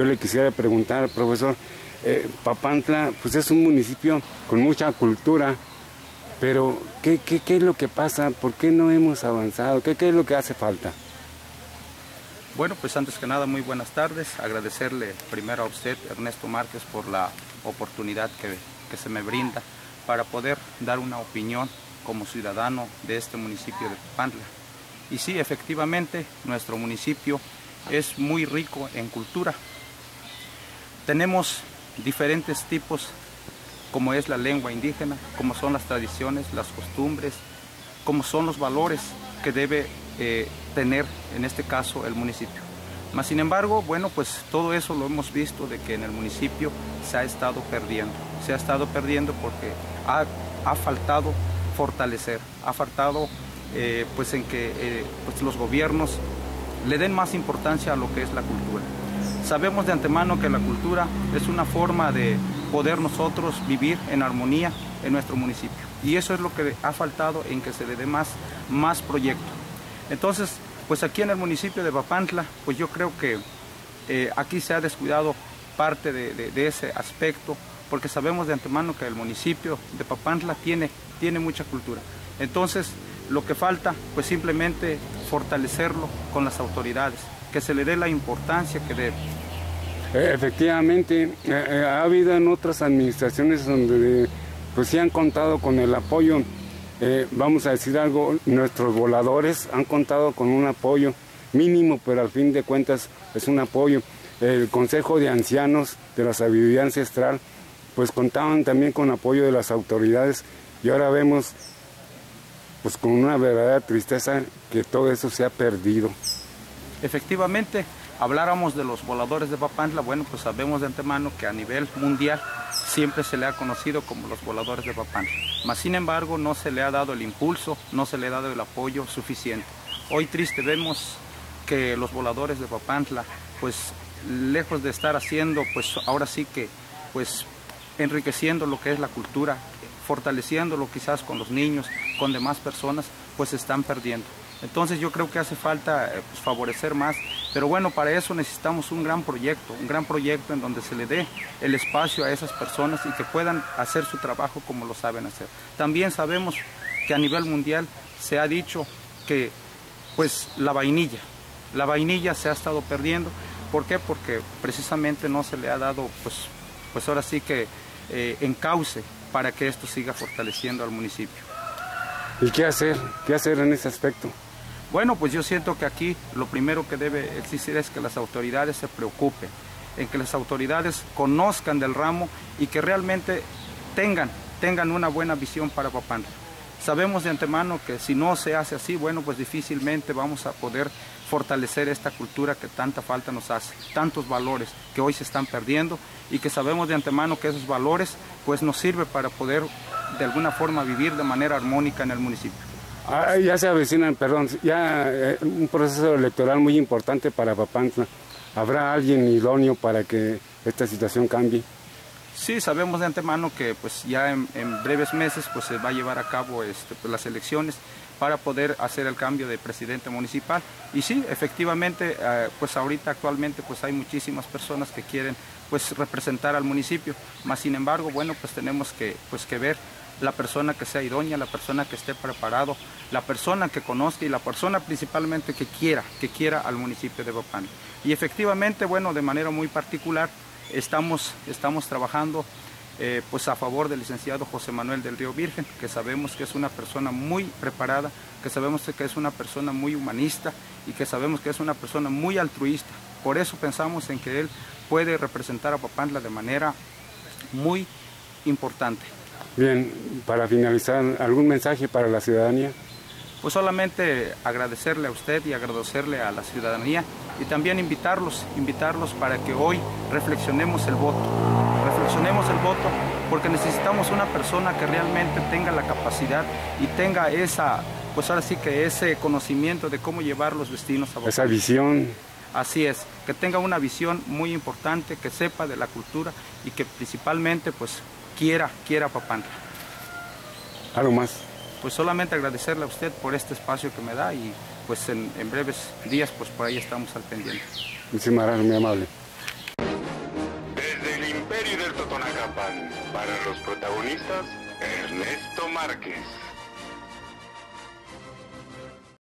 yo le quisiera preguntar, profesor, Papantla pues es un municipio con mucha cultura, pero ¿qué es lo que pasa? ¿Por qué no hemos avanzado? ¿Qué es lo que hace falta? Bueno, pues antes que nada, muy buenas tardes. Agradecerle primero a usted, Ernesto Márquez, por la oportunidad que se me brinda para poder dar una opinión como ciudadano de este municipio de Papantla. Y sí, efectivamente, nuestro municipio es muy rico en cultura. Tenemos diferentes tipos, como es la lengua indígena, como son las tradiciones, las costumbres, como son los valores que debe tener, en este caso, el municipio. Mas, sin embargo, bueno, pues todo eso lo hemos visto de que en el municipio se ha estado perdiendo. Se ha estado perdiendo porque ha faltado fortalecer, ha faltado pues en que pues los gobiernos le den más importancia a lo que es la cultura. Sabemos de antemano que la cultura es una forma de poder nosotros vivir en armonía en nuestro municipio. Y eso es lo que ha faltado en que se le dé más proyecto. Entonces, pues aquí en el municipio de Papantla, pues yo creo que aquí se ha descuidado parte de ese aspecto, porque sabemos de antemano que el municipio de Papantla tiene mucha cultura. Entonces, lo que falta, pues simplemente fortalecerlo con las autoridades, que se le dé la importancia que debe. Efectivamente, ha habido en otras administraciones donde pues sí han contado con el apoyo. Vamos a decir algo, nuestros voladores han contado con un apoyo mínimo, pero al fin de cuentas es un apoyo. El Consejo de Ancianos de la Sabiduría Ancestral, pues contaban también con apoyo de las autoridades, y ahora vemos, pues con una verdadera tristeza, que todo eso se ha perdido. Efectivamente, habláramos de los voladores de Papantla, bueno, pues sabemos de antemano que a nivel mundial siempre se le ha conocido como los voladores de Papantla. Mas, sin embargo, no se le ha dado el impulso, no se le ha dado el apoyo suficiente. Hoy triste vemos que los voladores de Papantla, pues lejos de estar haciendo, pues ahora sí que, pues enriqueciendo lo que es la cultura, fortaleciéndolo quizás con los niños, con demás personas, pues se están perdiendo. Entonces yo creo que hace falta pues, favorecer más, pero bueno, para eso necesitamos un gran proyecto en donde se le dé el espacio a esas personas y que puedan hacer su trabajo como lo saben hacer. También sabemos que a nivel mundial se ha dicho que pues la vainilla se ha estado perdiendo. ¿Por qué? Porque precisamente no se le ha dado pues ahora sí que encauce para que esto siga fortaleciendo al municipio. ¿Y qué hacer? ¿Qué hacer en ese aspecto? Bueno, pues yo siento que aquí lo primero que debe existir es que las autoridades se preocupen, en que las autoridades conozcan del ramo y que realmente tengan una buena visión para Papantla. Sabemos de antemano que si no se hace así, bueno, pues difícilmente vamos a poder fortalecer esta cultura que tanta falta nos hace, tantos valores que hoy se están perdiendo y que sabemos de antemano que esos valores pues nos sirven para poder de alguna forma vivir de manera armónica en el municipio. Ya se avecinan, un proceso electoral muy importante para Papantla. ¿Habrá alguien idóneo para que esta situación cambie? Sí, sabemos de antemano que pues ya en breves meses pues se va a llevar a cabo pues, las elecciones para poder hacer el cambio de presidente municipal. Y sí, efectivamente, pues ahorita actualmente pues hay muchísimas personas que quieren pues representar al municipio, mas sin embargo, bueno, pues tenemos que ver la persona que sea idónea, la persona que esté preparado, la persona que conozca y la persona principalmente que quiera al municipio de Papantla. Y efectivamente, bueno, de manera muy particular estamos trabajando pues a favor del licenciado José Manuel del Río Virgen, que sabemos que es una persona muy preparada, que sabemos que es una persona muy humanista y que sabemos que es una persona muy altruista. Por eso pensamos en que él puede representar a Papantla de manera muy importante. Bien, para finalizar, ¿algún mensaje para la ciudadanía? Pues solamente agradecerle a usted y agradecerle a la ciudadanía y también invitarlos para que hoy reflexionemos el voto porque necesitamos una persona que realmente tenga la capacidad y tenga pues ahora sí que ese conocimiento de cómo llevar los destinos a votar. Esa visión. Así es, que tenga una visión muy importante, que sepa de la cultura y que principalmente pues quiera Papantla. ¿Algo más? Pues solamente agradecerle a usted por este espacio que me da y pues en breves días pues por ahí estamos al pendiente. Muchísimas gracias, muy amable. Para los protagonistas, Ernesto Márquez.